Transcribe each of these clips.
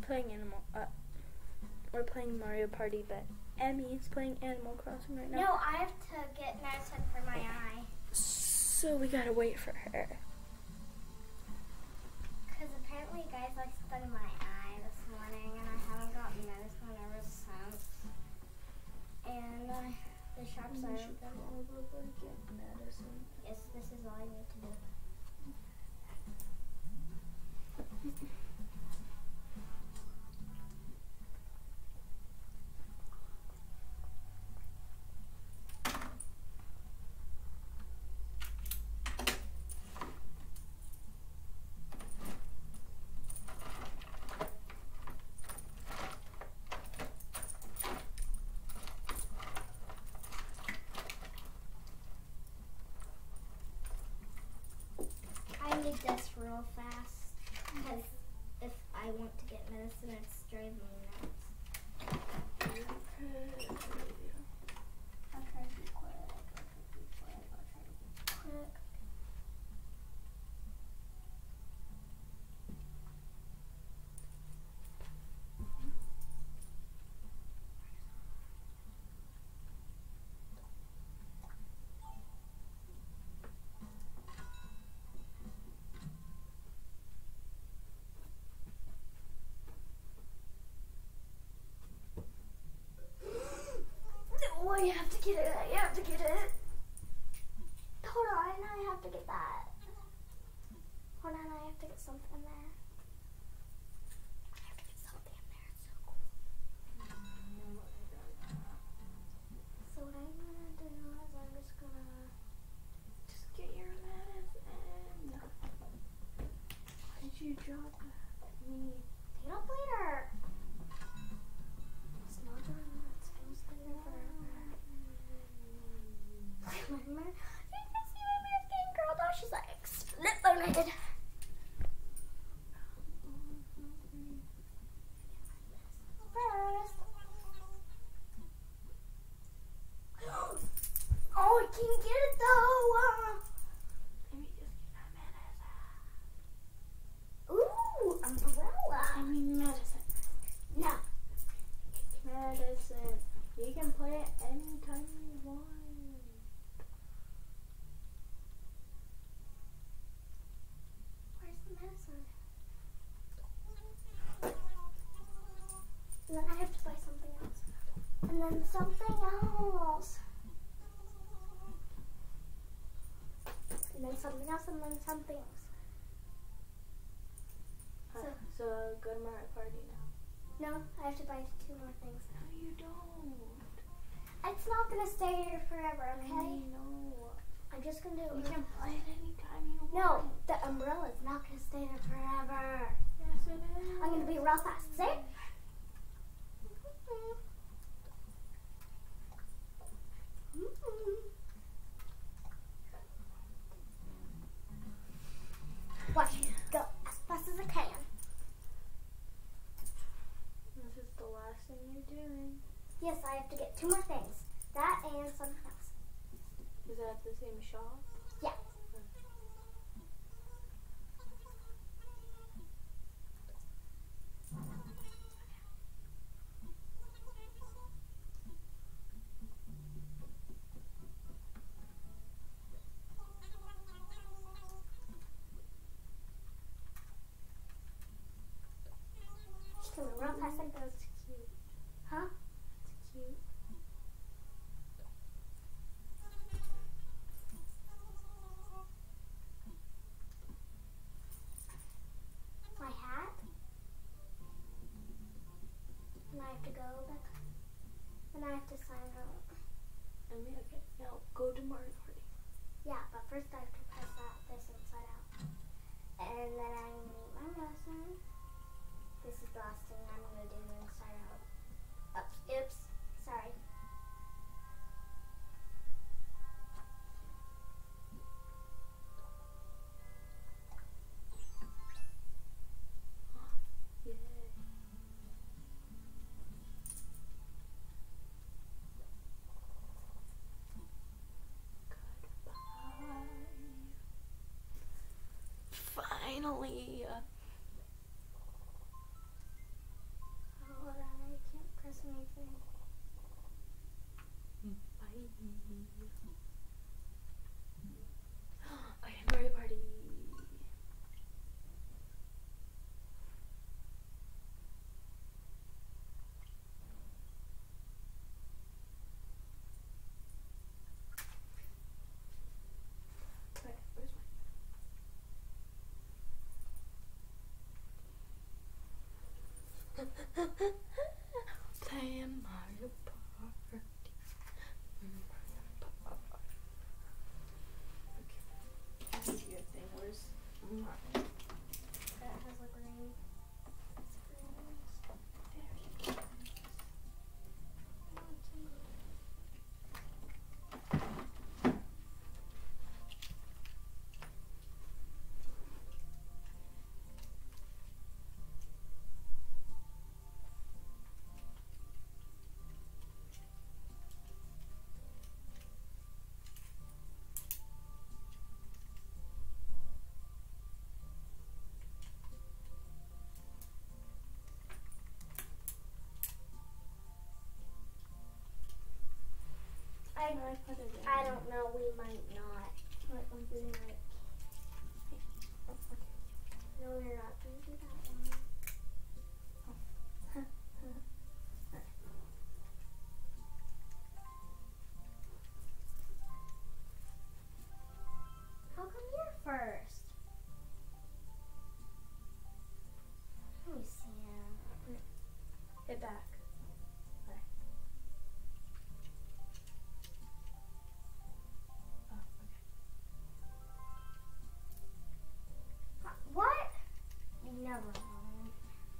playing we're playing Mario Party, but Emmy's playing Animal Crossing right now. No, I have to get medicine for my eye. So we gotta wait for her. Because apparently you guys like stung my eye this morning, and I haven't gotten medicine ever since. And the shops are open. Probably get medicine. Yes, this is all I need to do. I need this real fast because if I want to get medicine, it's driving me nuts. I'll try to be quick. Oh, I have to get it. I have to get it. Hold on, I have to get that. Hold on, I have to get something there. I have to get something in there. It's so cool. So what I'm gonna do is I'm just gonna Get your medicine. Why did you drop me? stay up later. It's not done. It's gonna stay there forever. Remember? You can see my mirror's getting curled off. She's like split on my head. First. Oh, I can't get it though. Let me just get my medicine. Ooh, umbrella. I mean medicine. No. Medicine. You can play it anytime you want. Where's the medicine? And then I have to buy something else. And then something else. And then something else, and then something else. So go to Mario Party now. No, I have to buy 2 more things. No, you don't. It's not gonna stay here forever, okay? No. I'm just gonna do You it. can play it anytime you No, want. the umbrella is not gonna stay there forever. Yes, it is. I'm gonna be real fast. See? Watch me go as fast as I can. This is the last thing you're doing. Yes, I have to get 2 more things. That and something else. Is that the same shop? Yeah. Just gonna run past and go. That's cute. Huh? That's cute. My hat. And I have to go back. And I have to sign out. And we okay. Now go to Mario Party. Yeah, but first I have to press this inside out. And then I need my medicine. This is the last thing I'm gonna do inside out. Oops. Sorry. Yay. Goodbye. Finally. Playing Mario Party. Okay. This is your thing. Where's mine? That has like green. I don't know, we might not. Right, I'm doing it. Oh, okay. No, you're not going to do that one. How come you're first? Let me see. Hit back. Okay. Oh, okay. What? Never mind.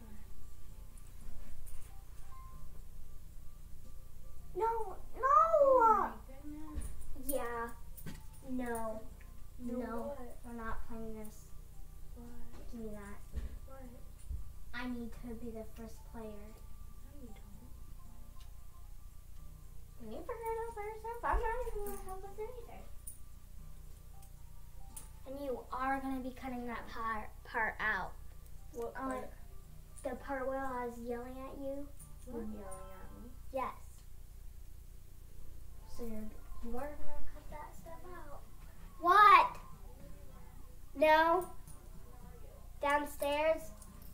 No, no! Oh my goodness. Yeah. No. No, No. what? We're not playing this. What? Give me that. What? I need to be the first player. No, you don't. Can you figure it out by yourself? I'm not even going to help with anything. And you are going to be cutting that part out. What part? The part where I was yelling at you. What? Yelling at me? Yes. So you are going to cut that stuff out. What? No. Downstairs.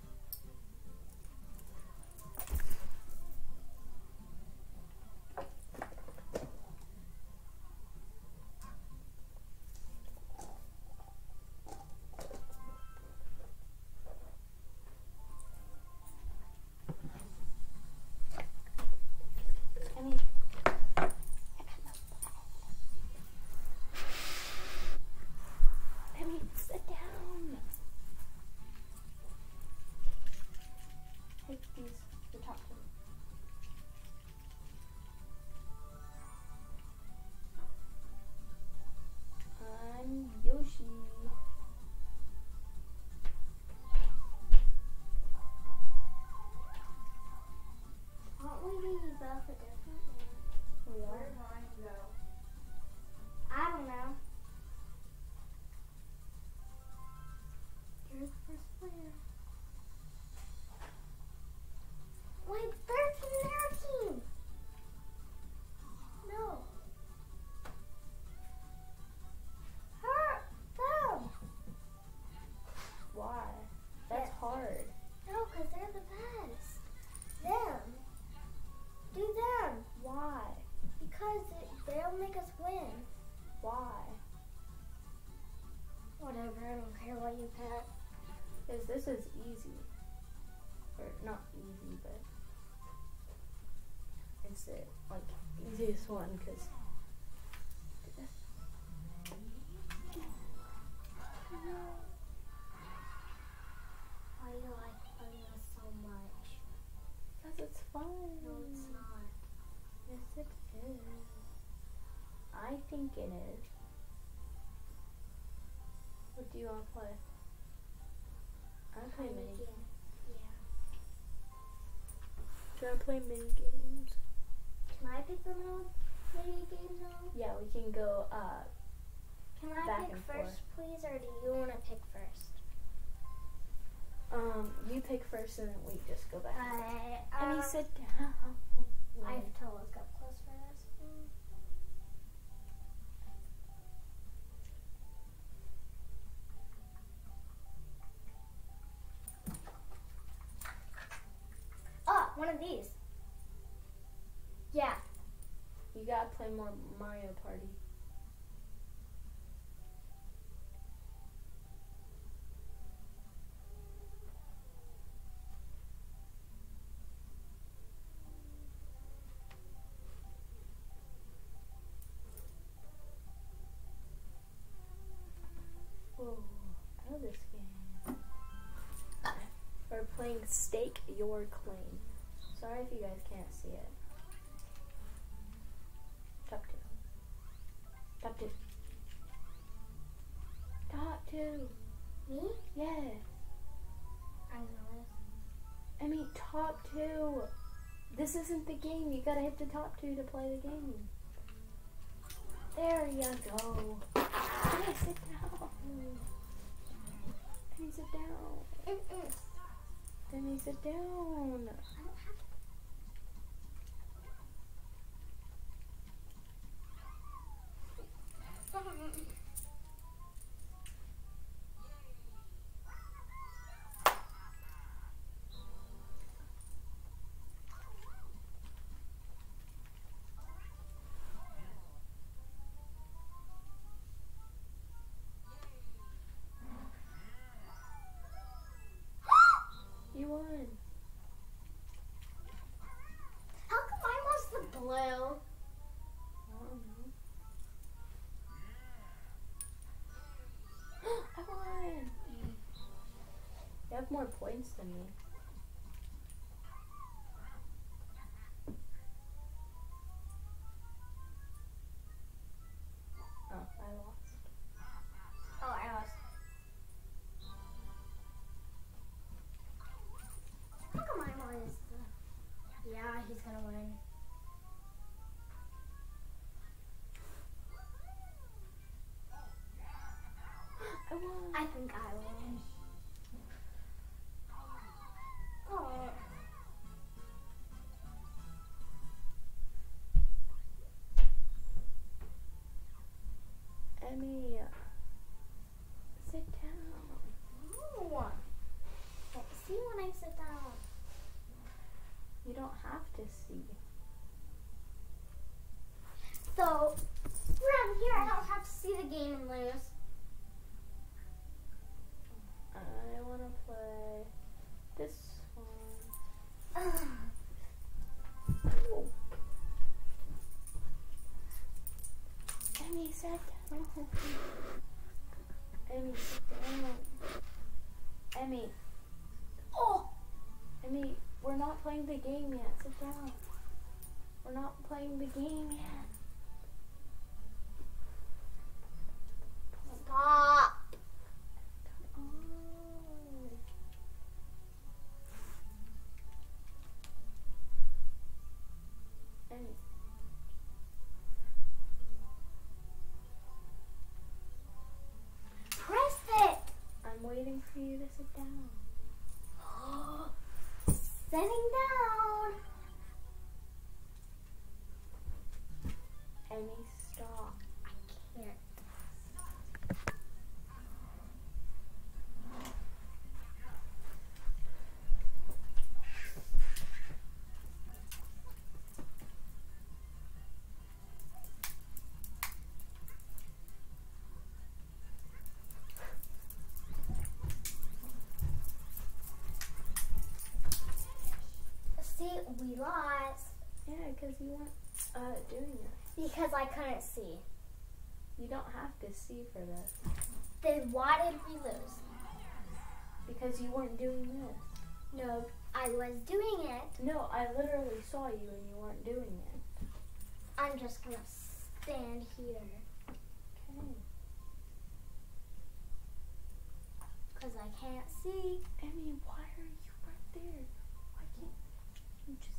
Sit down. Take these, the top two. I'm Yoshi. Aren't we both a different one? We Where did mine go? I don't know. You're the first player. Wait, they're from their team. No. Her. Them. Why? That's hard. No, because they're the best. Them. Do them. Why? Because they'll make us win. Why? Whatever, I don't care what you pick. Because this is easy. Or not easy, but it's the easiest one because Why do you like playing this so much? because it's fun. No, it's not. Yes, it is. I think it is. What do you want to play? I play mini games. Yeah. Do you want to play mini games? Can I pick the little mini games on? Yeah, we can go. Can I Back pick and first, please, or do you want to pick first? You pick first, and then we just go back. I Sit down. I have to look up close for this. Oh, one of these. Yeah. You gotta play more Mario Party. playing Stake Your Claim. Sorry if you guys can't see it. Top 2. Top 2. Top 2. Me? Yeah. I know this. I mean, top 2. This isn't the game. You gotta hit the top 2 to play the game. There you go. Hey, sit down. Demi, sit down. Demi, sit down. I don't have to. You won. How come mine was the blue? I don't know. I won. You have more points than me. Oh, I lost. Oh, I lost. How come mine was the... Yeah, he's gonna win. I won. I think I win. Oh. Emmy, sit down. No. See when I sit down. You don't have to see. So, around here I don't have to see the game and lose. I want to play this one. Oh. Emmy, sit down. Emmy, sit down. Emmy. Oh! Emmy, we're not playing the game yet. Sit down. We're not playing the game yet. Stop! Come on. Emmy. Press it! I'm waiting for you to sit down. Sitting down. Emmy, stop. I can't. See, we lost Yeah, because you weren't doing it. because I couldn't see. You don't have to see for this. Then why did we lose? Because you weren't doing this. No, I was doing it. No, I literally saw you and you weren't doing it. I'm just gonna stand here Okay. because I can't see. Emmy, why are you right there? Why can't you just...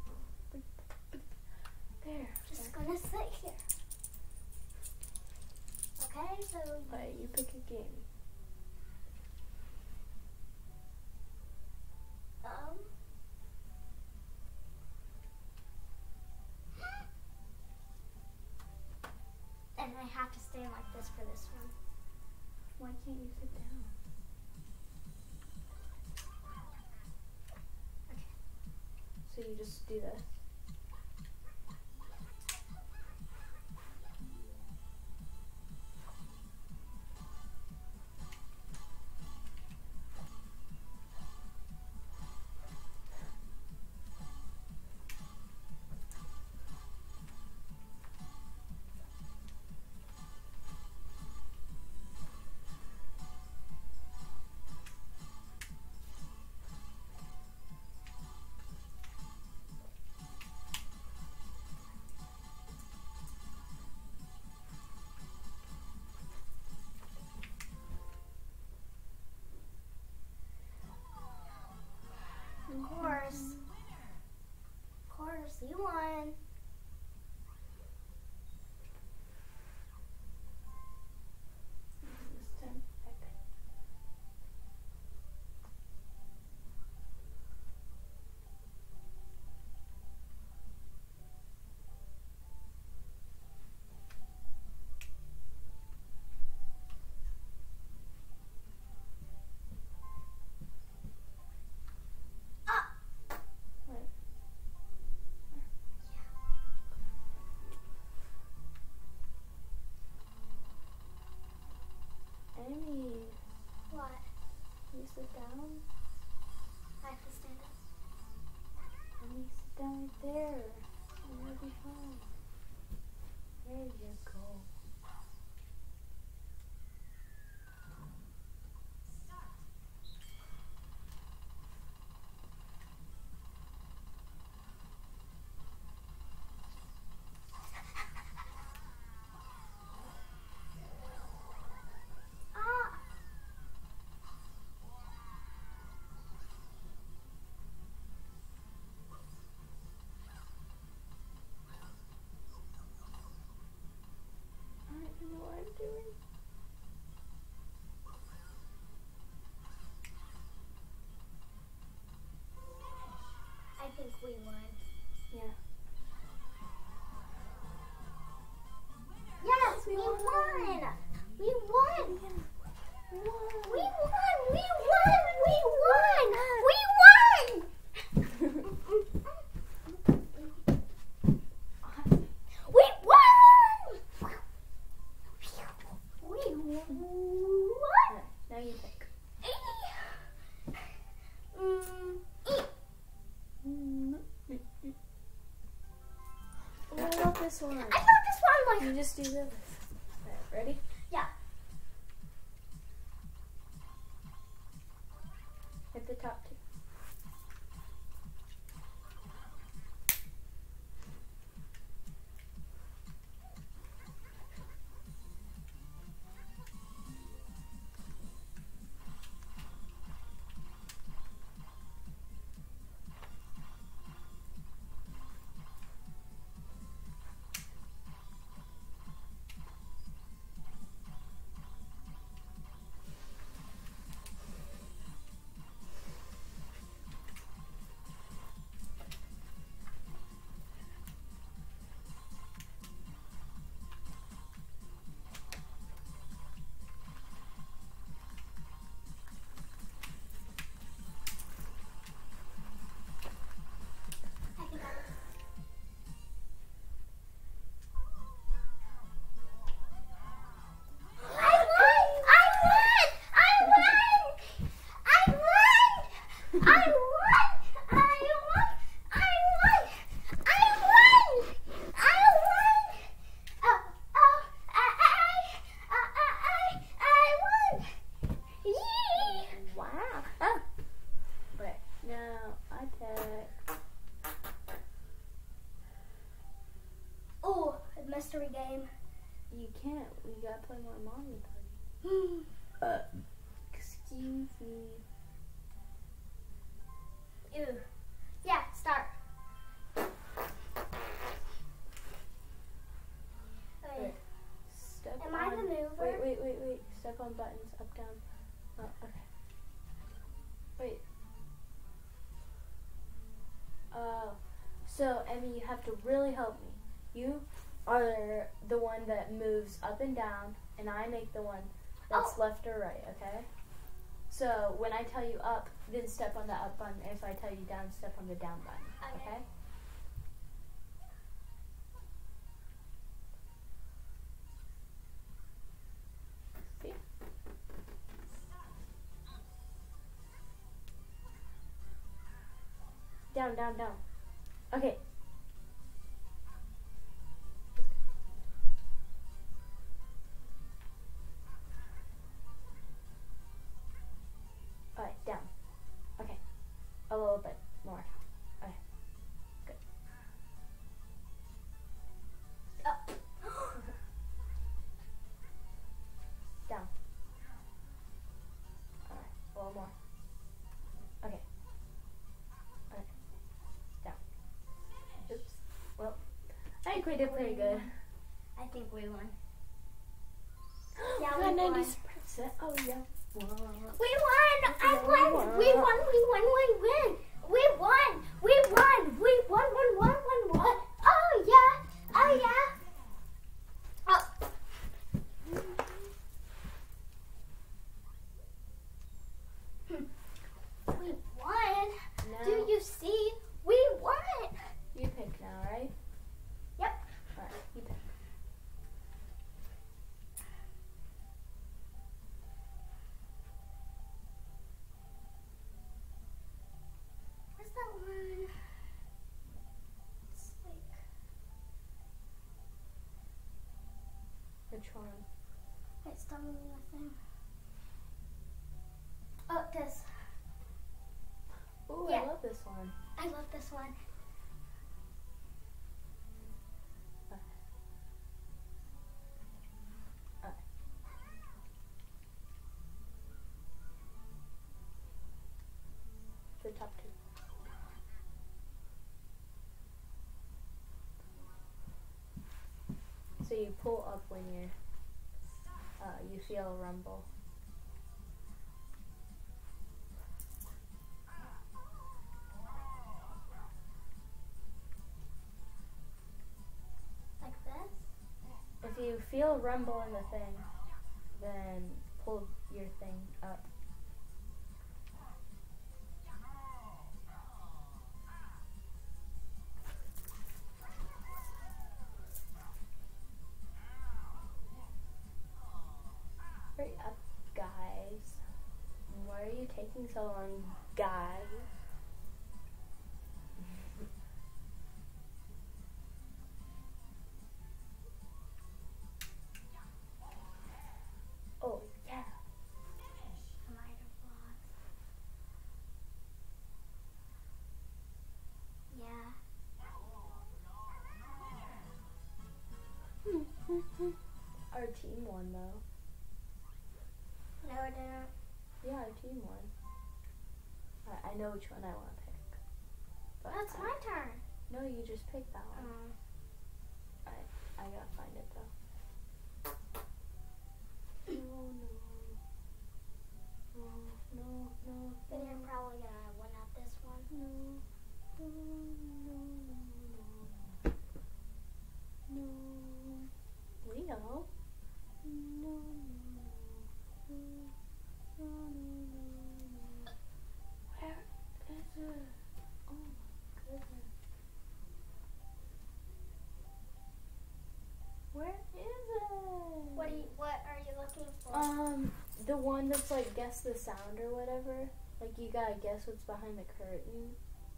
There. Just gonna sit here. Okay, so Alright, you pick a game. and I have to stand like this for this one. Why can't you sit down? Okay. So you just do this. we won. Yeah. Yes, we won. We won. We won. We won. We won. We won. We won. We won. Now you pick. I love this one. I love this one. Like, You just do this. Right, ready? yeah. Hit the top two. Mystery game. You can't. We gotta play more Mario Party. Excuse me. Ew. Yeah, start. Okay. Step Am on. I the mover? Wait. Step on buttons. Up, down. Oh, okay. Wait. So, Emmy, you have to really help me. You are the one that moves up and down, and I make the one that's left or right, okay? So, when I tell you up, then step on the up button. If I tell you down, step on the down button, okay? See? Down. Okay. Alright, down. Okay. A little bit more. Okay. Good. Up. Down. Alright, a little more. Okay. Alright. Down. Oops. Well, I think we did pretty good. I think we won. Yeah, we we won. 90%. Oh, yeah. We won! I won! We won! Oh yeah! Oh yeah! Oh. We won! Now, Do you see? We won! you pick now, right? Yep. Alright, you pick. Where's that one? It's like... Which one? It's done with nothing. Oh, this. Ooh, Yeah. I love this one. I love this one. The top two. So you pull up when you feel a rumble. feel a rumble in the thing, then pull your thing up. Hurry up, guys. Why are you taking so long, guys? Oh, yeah. Our team won, though. No, I didn't. Yeah, our team won. I know which one I want to pick. But That's my turn. No, you just picked that one. Oh. I gotta find it, though. No. Then you're probably gonna win at this one. No. Leo? No. Where is it? Oh my goodness. Where is it? What are you looking for? The one that's like guess the sound or whatever. Like you gotta guess what's behind the curtain.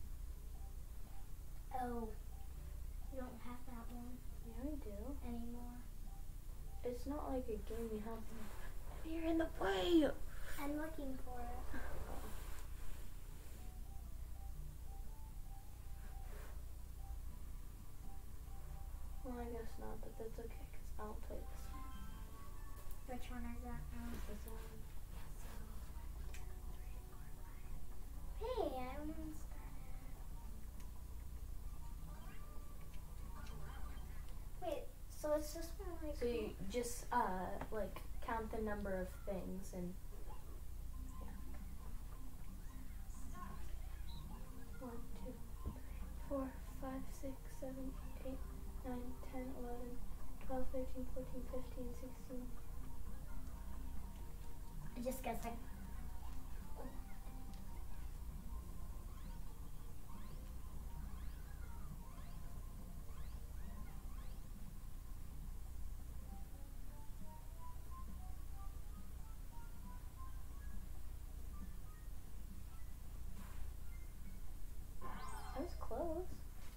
Oh. You don't have that one Yeah, we do. anymore. It's not like a game you have. You're in the way. I'm looking for it. Well, I guess not, but that's okay because I don't play this one. Which one is that now? This one. Hey, I almost started. Wait, so it's just one like. So you just like count the number of things and yeah. 1, 2, 3, 4, 5, 6, 7, 8, 9, 10, 11, 12, 13, 14, 15, 16. I just guessing. That was close.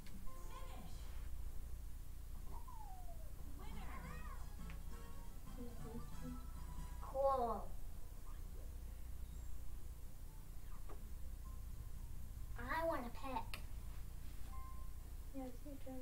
Cool. I want to pick. Yeah, it's your turn.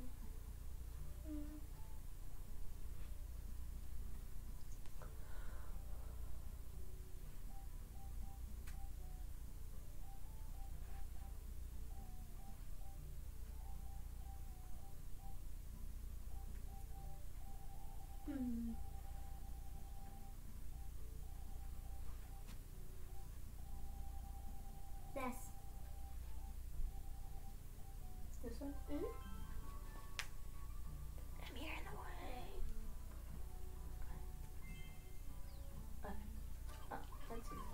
This. This one? Mm-hmm. I'm here in the way. Oh, that's easy.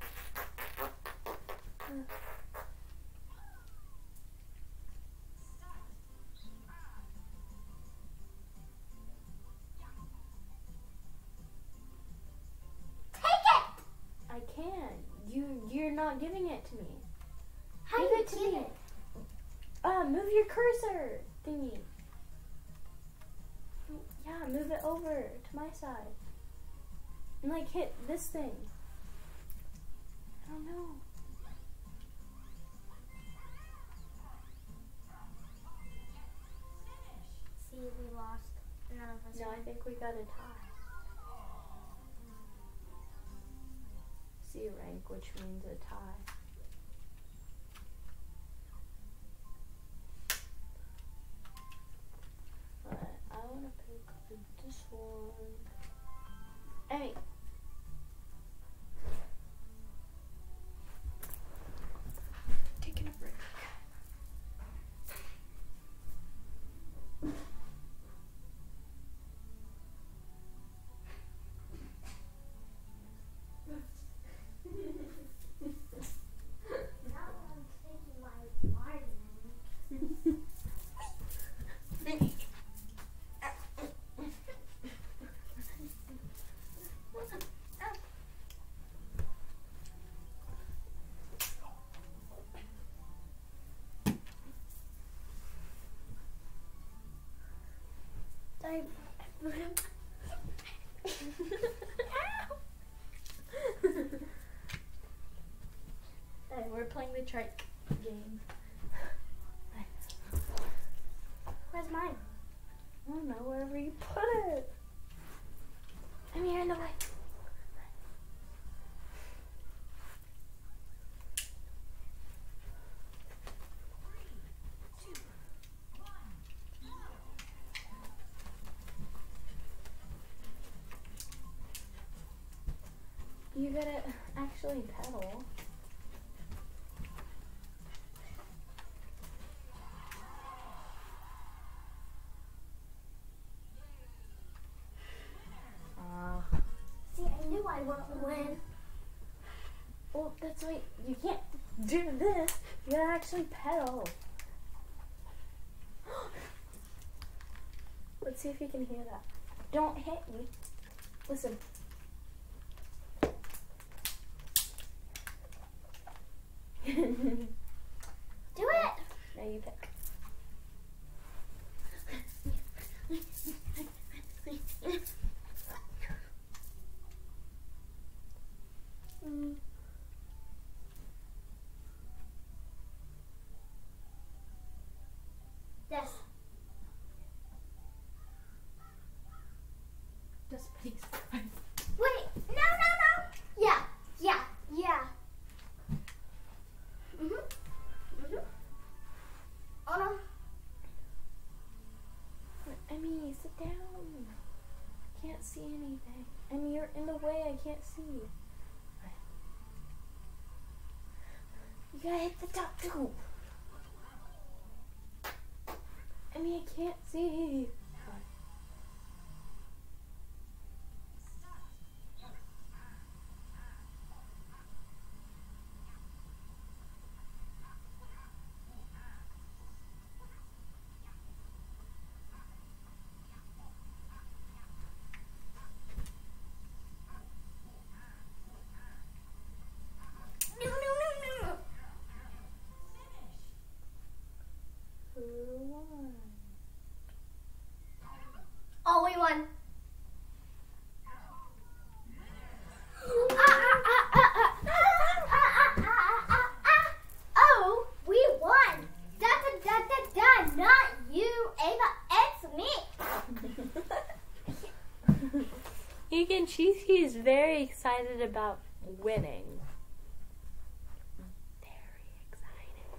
Take it! I can. You're not giving it to me. How Give do you it to get me. it? Move your cursor thingy. Yeah, move it over to my side. And like hit this thing. I don't know. See, we lost. None of us. No, I think we got a tie. C rank, which means a tie. But I want to pick this one. Hey! Taking a break. game. Where's mine? I don't know, wherever you put it. I'm here in the way. You gotta actually pedal. See, I knew I wouldn't win. Well, that's why you can't do this. You gotta actually pedal. Let's see if you can hear that. Don't hit me. Listen. Do it! Now you pick. Yes. Just please. Wait, no. Yeah. Oh no. Emmy, sit down. I can't see anything. Emmy, you're in the way. I can't see. You gotta hit the top too. Emmy, I can't see. No. Who won? Oh, we won. Oh, we won. Da. Not you, Ava. It's me. You can see he's very excited about winning. Very excited.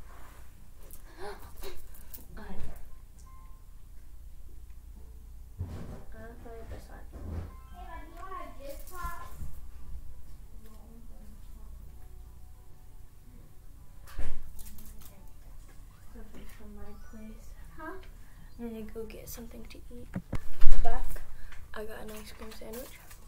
I'll play this one. Ava, do you want a dish pop? Something from my place. Huh? I'm gonna go get something to eat. Back. I got an ice cream sandwich.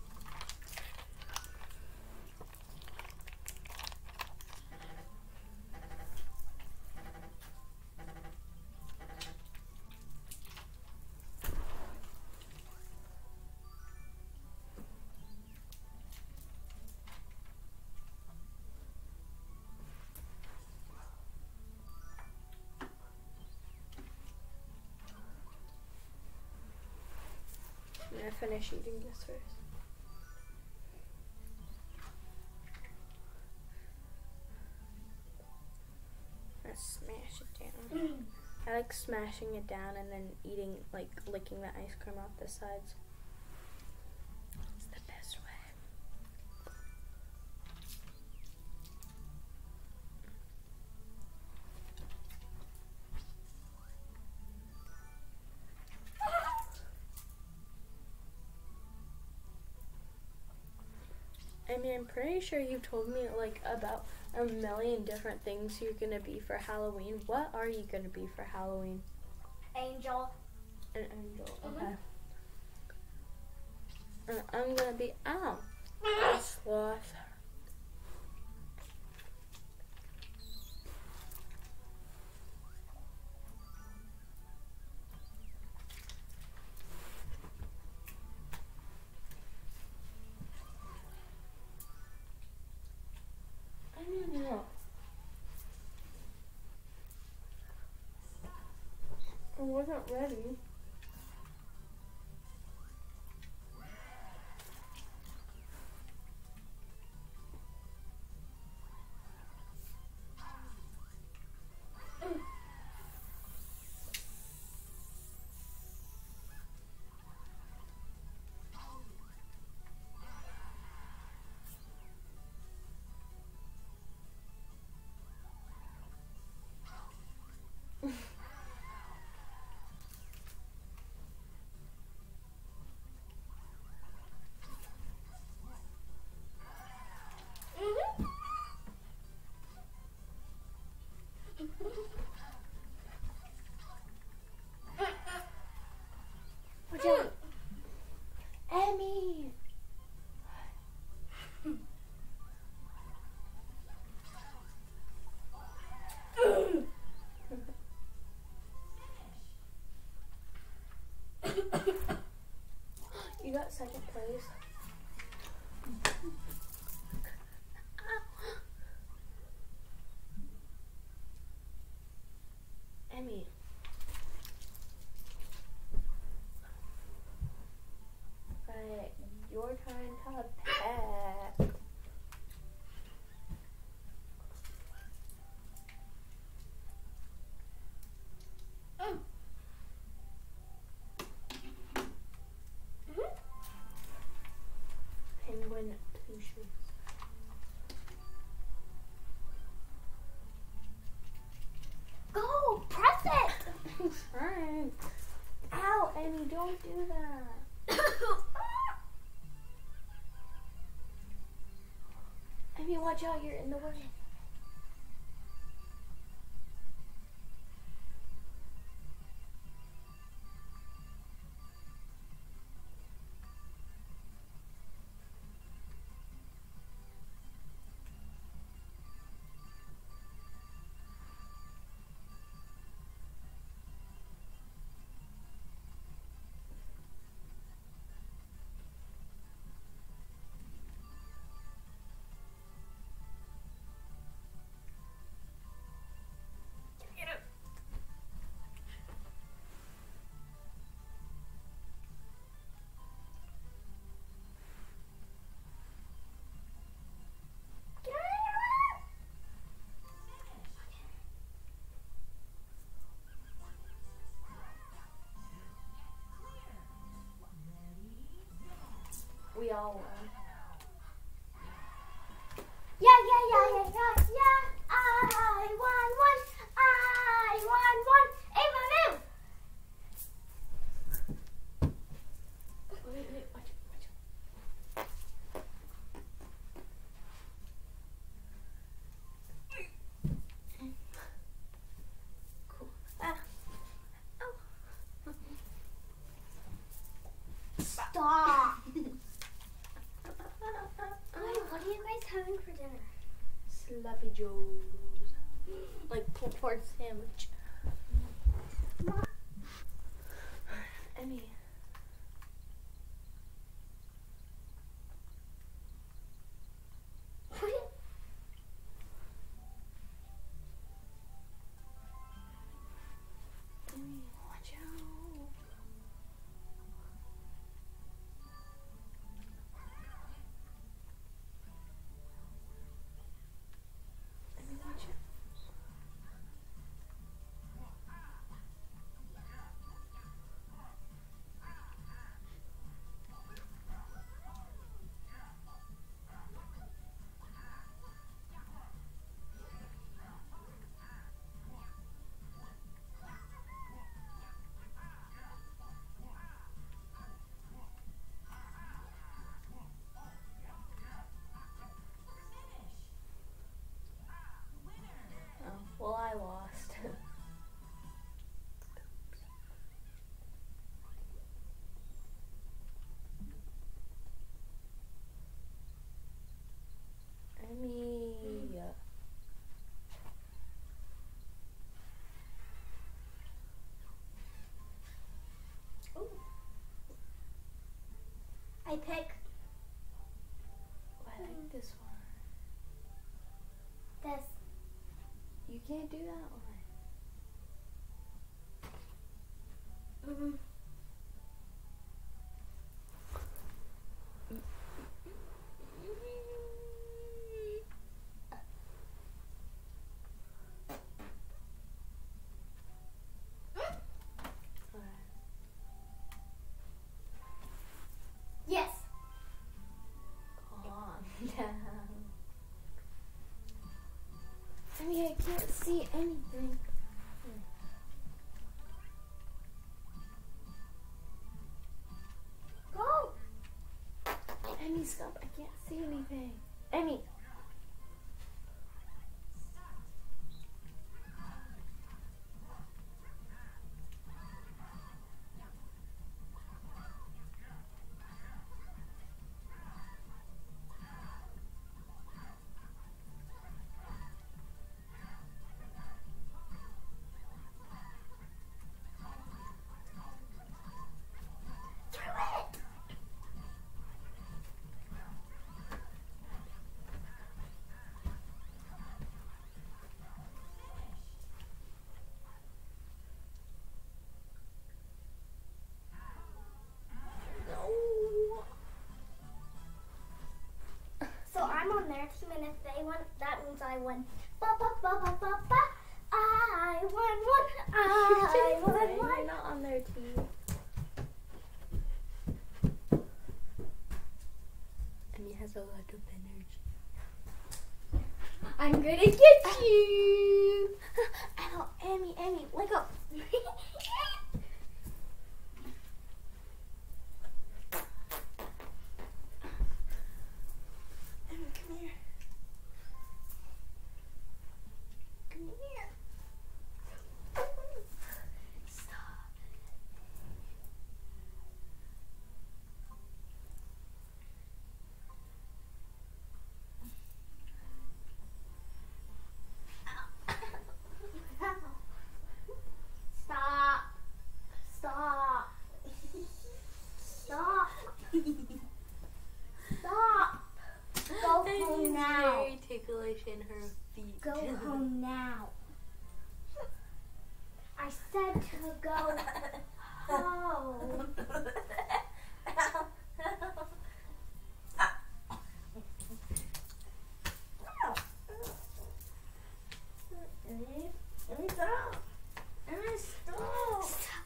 I'm gonna finish eating this first. I smash it down. I like smashing it down and then eating, like licking the ice cream off the sides. It's the best way. I mean, I'm pretty sure you told me like about a million different things you're gonna be for Halloween. What are you gonna be for Halloween? Angel. An angel. Okay. And I'm gonna be a sloth. I don't know. I wasn't ready. Thanks. Ow, Emmy, don't do that. Emmy, watch out, you're in the way. We all won. Yeah. I won. Ava, move. Wait, watch it. Cool. Ah. Oh. Stop. Wait, what are you guys having for dinner? Sloppy Joes. Like pulled pork sandwich. Emmy. Emmy, watch out. Emmy, watch out. Oh, well, I lost. Emmy. Ooh. I pick I like this one. this. You can't do that one. Mm-hmm. Alright. Yes. Calm down. Emmy, I can't see anything. Go. Emmy, stop. I can't see anything. Emmy. So I'm on their team, and if they won, that means I won. Ba ba ba ba ba ba. I won one. I won You're one. not on their team. Emmy has a lot of energy. I'm gonna get you. Ow, Emmy, let go. wanted to go home. Let me stop. Let me stop.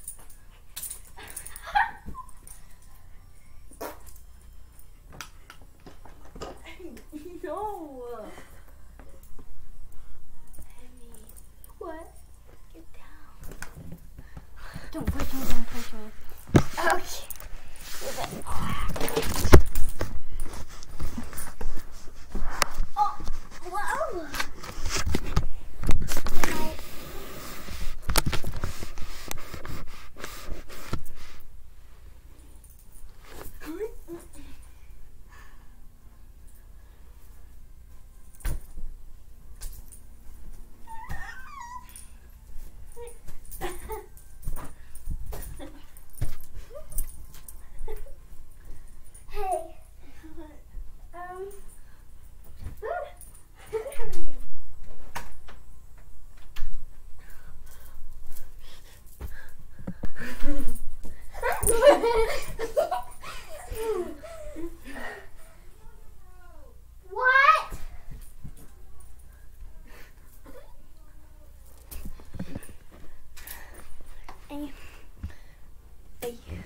No. Emmy. What? Get down. Don't push me, don't push me. Okay. Oh, whoa. Hey. What? Hey.